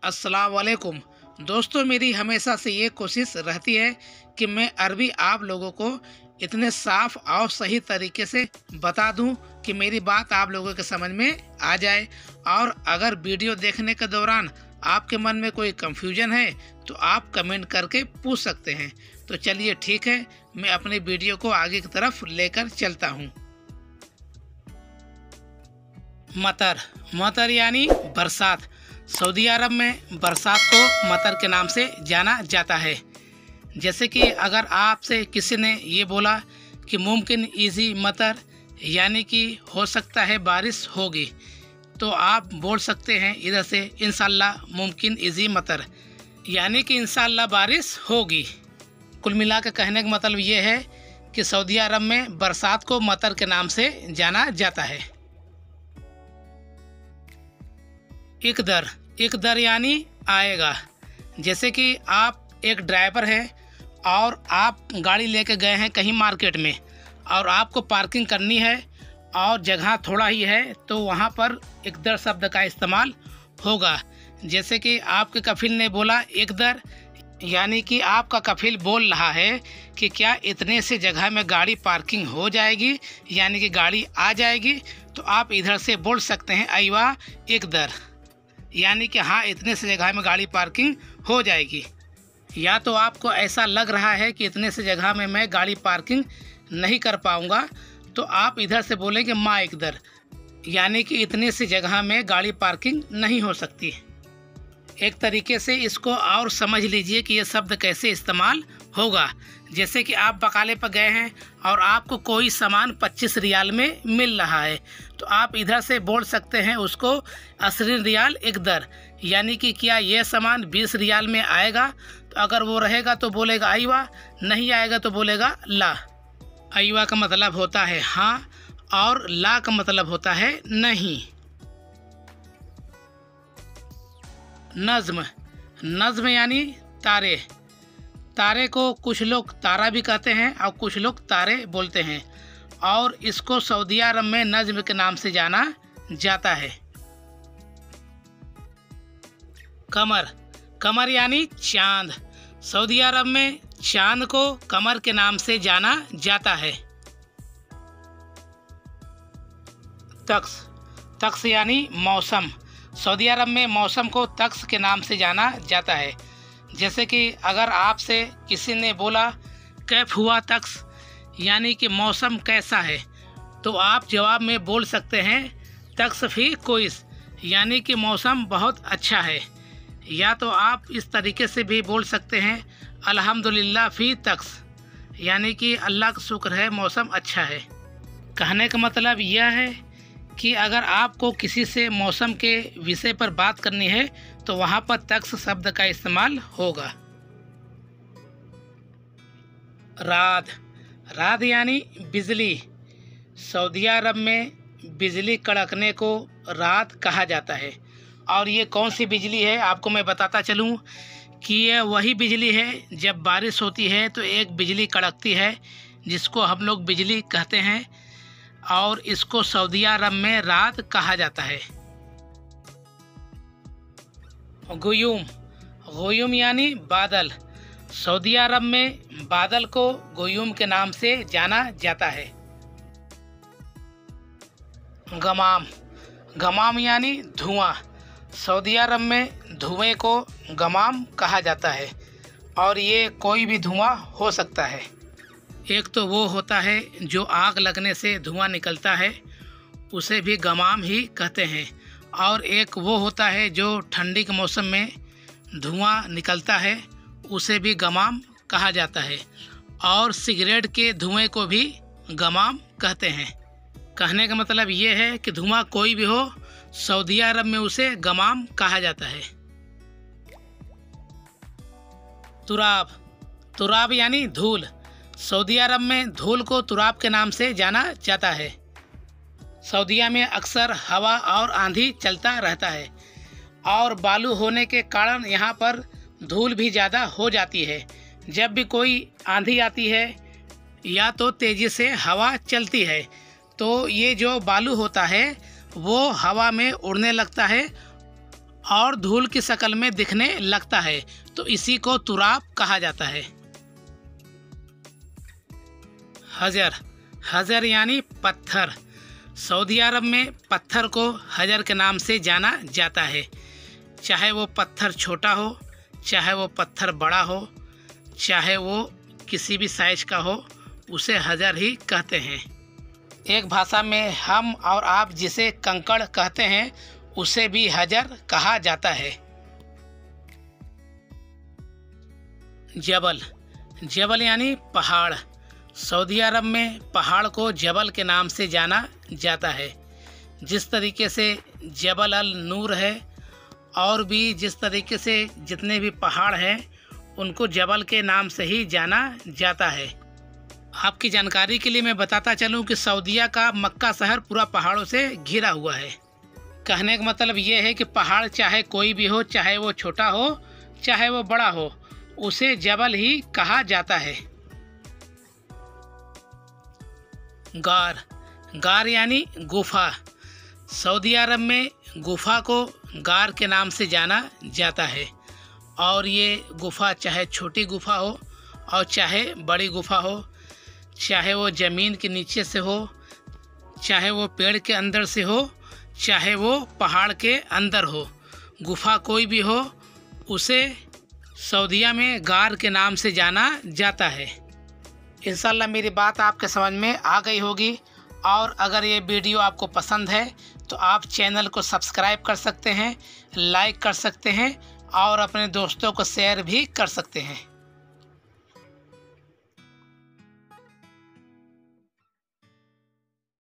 अस्सलाम वालेकुम दोस्तों, मेरी हमेशा से ये कोशिश रहती है कि मैं अरबी आप लोगों को इतने साफ और सही तरीके से बता दूं कि मेरी बात आप लोगों के समझ में आ जाए। और अगर वीडियो देखने के दौरान आपके मन में कोई कंफ्यूजन है तो आप कमेंट करके पूछ सकते हैं। तो चलिए ठीक है, मैं अपने वीडियो को आगे की तरफ लेकर चलता हूँ। मतर मतर यानी बरसात। सऊदी अरब में बरसात को मतर के नाम से जाना जाता है। जैसे कि अगर आपसे किसी ने ये बोला कि मुमकिन इजी मतर यानी कि हो सकता है बारिश होगी, तो आप बोल सकते हैं इधर से इंशाल्लाह मुमकिन इजी मतर यानी कि इंशाल्लाह बारिश होगी। कुल मिला के कहने का मतलब ये है कि सऊदी अरब में बरसात को मतर के नाम से जाना जाता है। इकदर इकदर यानी आएगा। जैसे कि आप एक ड्राइवर हैं और आप गाड़ी लेके गए हैं कहीं मार्केट में और आपको पार्किंग करनी है और जगह थोड़ा ही है, तो वहाँ पर इकदर शब्द का इस्तेमाल होगा। जैसे कि आपके कफिल ने बोला इकदर, यानी कि आपका कफिल बोल रहा है कि क्या इतने से जगह में गाड़ी पार्किंग हो जाएगी, यानी कि गाड़ी आ जाएगी। तो आप इधर से बोल सकते हैं अयवा इकदर, यानी कि हाँ इतने से जगह में गाड़ी पार्किंग हो जाएगी। या तो आपको ऐसा लग रहा है कि इतने से जगह में मैं गाड़ी पार्किंग नहीं कर पाऊँगा, तो आप इधर से बोलेंगे मा इकदर, यानी कि इतने से जगह में गाड़ी पार्किंग नहीं हो सकती। एक तरीके से इसको और समझ लीजिए कि ये शब्द कैसे इस्तेमाल होगा। जैसे कि आप बकाले पर गए हैं और आपको कोई सामान 25 रियाल में मिल रहा है, तो आप इधर से बोल सकते हैं उसको 80 रियाल इकदर, यानी कि क्या ये सामान 20 रियाल में आएगा। तो अगर वो रहेगा तो बोलेगा अयवा, नहीं आएगा तो बोलेगा ला। अयवा का मतलब होता है हाँ और ला का मतलब होता है नहीं। नज़्म नज़्म यानी तारे। तारे को कुछ लोग तारा भी कहते हैं और कुछ लोग तारे बोलते हैं, और इसको सऊदी अरब में नज़्म के नाम से जाना जाता है। कमर कमर यानी चांद। सऊदी अरब में चांद को कमर के नाम से जाना जाता है। तक्स तक्स यानी मौसम। सऊदी अरब में मौसम को तक्स के नाम से जाना जाता है। जैसे कि अगर आपसे किसी ने बोला कैफ हुआ तक्स, यानी कि मौसम कैसा है, तो आप जवाब में बोल सकते हैं तक्स फी कोइस, यानी कि मौसम बहुत अच्छा है। या तो आप इस तरीके से भी बोल सकते हैं अल्हम्दुलिल्लाह फ़ी तक्स, यानी कि अल्लाह का शुक्र है मौसम अच्छा है। कहने का मतलब यह है कि अगर आपको किसी से मौसम के विषय पर बात करनी है तो वहाँ पर तक्स शब्द का इस्तेमाल होगा। रात रात यानी बिजली। सऊदी अरब में बिजली कड़कने को रात कहा जाता है। और ये कौन सी बिजली है आपको मैं बताता चलूँ कि यह वही बिजली है जब बारिश होती है तो एक बिजली कड़कती है जिसको हम लोग बिजली कहते हैं, और इसको सऊदी अरब में रात कहा जाता है। गुयूम गुयूम यानी बादल। सऊदी अरब में बादल को गुयूम के नाम से जाना जाता है। गमाम गमाम यानी धुआं। सऊदी अरब में धुएं को गमाम कहा जाता है, और ये कोई भी धुआं हो सकता है। एक तो वो होता है जो आग लगने से धुआं निकलता है, उसे भी गमाम ही कहते हैं, और एक वो होता है जो ठंडी के मौसम में धुआं निकलता है, उसे भी गमाम कहा जाता है। और सिगरेट के धुएं को भी गमाम कहते हैं। कहने का मतलब ये है कि धुआं कोई भी हो, सऊदी अरब में उसे गमाम कहा जाता है। तुराब तुराब यानी धूल। सऊदी अरब में धूल को तुराब के नाम से जाना जाता है। सऊदीया में अक्सर हवा और आंधी चलता रहता है, और बालू होने के कारण यहाँ पर धूल भी ज़्यादा हो जाती है। जब भी कोई आंधी आती है या तो तेज़ी से हवा चलती है, तो ये जो बालू होता है वो हवा में उड़ने लगता है और धूल की शक्ल में दिखने लगता है, तो इसी को तुराब कहा जाता है। हजर, हजर यानी पत्थर। सऊदी अरब में पत्थर को हजर के नाम से जाना जाता है। चाहे वो पत्थर छोटा हो, चाहे वो पत्थर बड़ा हो, चाहे वो किसी भी साइज का हो, उसे हजर ही कहते हैं। एक भाषा में हम और आप जिसे कंकड़ कहते हैं, उसे भी हजर कहा जाता है। जबल, जबल यानी पहाड़। सऊदी अरब में पहाड़ को जबल के नाम से जाना जाता है। जिस तरीके से जबल अल नूर है, और भी जिस तरीके से जितने भी पहाड़ हैं, उनको जबल के नाम से ही जाना जाता है। आपकी जानकारी के लिए मैं बताता चलूं कि सऊदीया का मक्का शहर पूरा पहाड़ों से घिरा हुआ है। कहने का मतलब ये है कि पहाड़ चाहे कोई भी हो, चाहे वो छोटा हो, चाहे वो बड़ा हो, उसे जबल ही कहा जाता है। गार, गार यानी गुफा। सऊदी अरब में गुफा को गार के नाम से जाना जाता है। और ये गुफा चाहे छोटी गुफा हो और चाहे बड़ी गुफा हो, चाहे वो ज़मीन के नीचे से हो, चाहे वो पेड़ के अंदर से हो, चाहे वो पहाड़ के अंदर हो, गुफा कोई भी हो, उसे सऊदीया में गार के नाम से जाना जाता है। इंशाल्लाह मेरी बात आपके समझ में आ गई होगी। और अगर ये वीडियो आपको पसंद है तो आप चैनल को सब्सक्राइब कर सकते हैं, लाइक कर सकते हैं और अपने दोस्तों को शेयर भी कर सकते हैं।